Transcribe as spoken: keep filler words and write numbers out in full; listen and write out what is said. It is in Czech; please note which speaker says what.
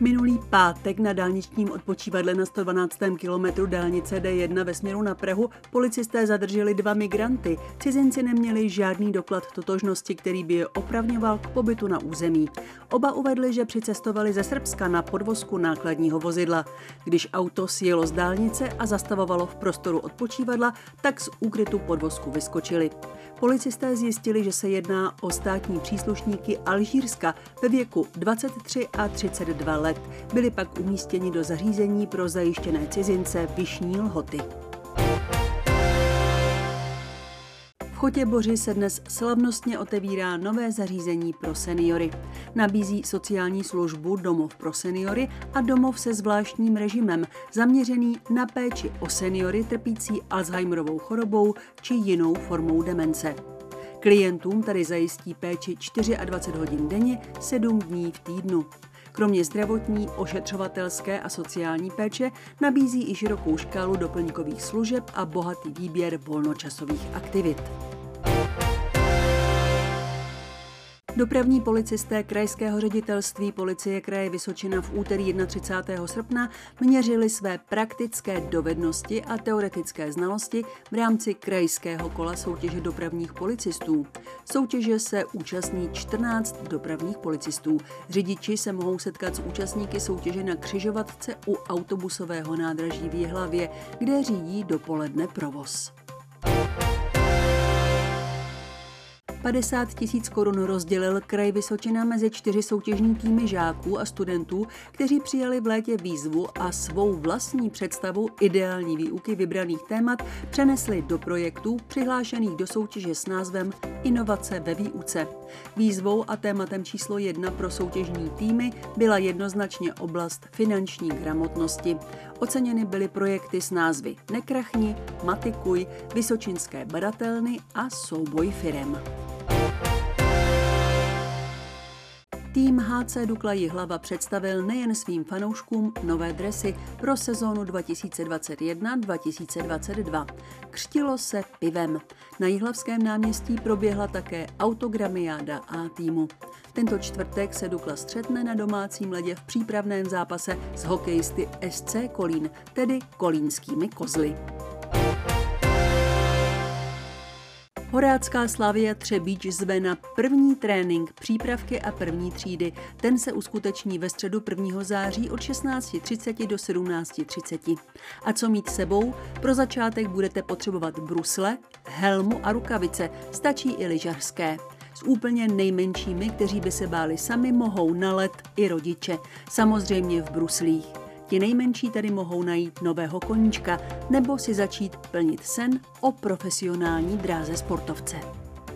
Speaker 1: Minulý pátek na dálničním odpočívadle na sto dvanáctém kilometru dálnice D jedna ve směru na Prahu policisté zadrželi dva migranty. Cizinci neměli žádný doklad totožnosti, který by je opravňoval k pobytu na území. Oba uvedli, že přicestovali ze Srbska na podvozku nákladního vozidla. Když auto sjelo z dálnice a zastavovalo v prostoru odpočívadla, tak z úkrytu podvozku vyskočili. Policisté zjistili, že se jedná o státní příslušníky Alžírska ve věku dvacet tři a třicet dva let. Byli pak umístěni do zařízení pro zajištěné cizince Vyšní Lhoty. V Chotěboři se dnes slavnostně otevírá nové zařízení pro seniory. Nabízí sociální službu Domov pro seniory a domov se zvláštním režimem, zaměřený na péči o seniory trpící Alzheimerovou chorobou či jinou formou demence. Klientům tady zajistí péči dvacet čtyři hodin denně, sedm dní v týdnu. Kromě zdravotní, ošetřovatelské a sociální péče nabízí i širokou škálu doplňkových služeb a bohatý výběr volnočasových aktivit. Dopravní policisté Krajského ředitelství Policie kraje Vysočina v úterý třicátého prvního srpna měřili své praktické dovednosti a teoretické znalosti v rámci krajského kola soutěže dopravních policistů. Soutěže se účastní čtrnáct dopravních policistů. Řidiči se mohou setkat s účastníky soutěže na křižovatce u autobusového nádraží v Jihlavě, kde řídí dopoledne provoz. padesát tisíc korun rozdělil kraj Vysočina mezi čtyři soutěžní týmy žáků a studentů, kteří přijali v létě výzvu a svou vlastní představu ideální výuky vybraných témat přenesli do projektů přihlášených do soutěže s názvem Inovace ve výuce. Výzvou a tématem číslo jedna pro soutěžní týmy byla jednoznačně oblast finanční gramotnosti. Oceněny byly projekty s názvy Nekrachni, Matikuj, Vysočinské badatelny a Souboj firem. Tým H C Dukla Jihlava představil nejen svým fanouškům nové dresy pro sezónu dva tisíce dvacet jedna dva tisíce dvacet dva. Křtilo se pivem. Na Jihlavském náměstí proběhla také autogramiáda A týmu. Tento čtvrtek se Dukla střetne na domácím ledě v přípravném zápase s hokejisty S C Kolín, tedy kolínskými kozly. Horácká Slavia Třebíč zve na první trénink přípravky a první třídy. Ten se uskuteční ve středu prvního září od šestnáct třicet do sedmnáct třicet. A co mít sebou? Pro začátek budete potřebovat brusle, helmu a rukavice, stačí i lyžařské. S úplně nejmenšími, kteří by se báli sami, mohou na led i rodiče, samozřejmě v bruslích. Ti nejmenší tady mohou najít nového koníčka nebo si začít plnit sen o profesionální dráze sportovce.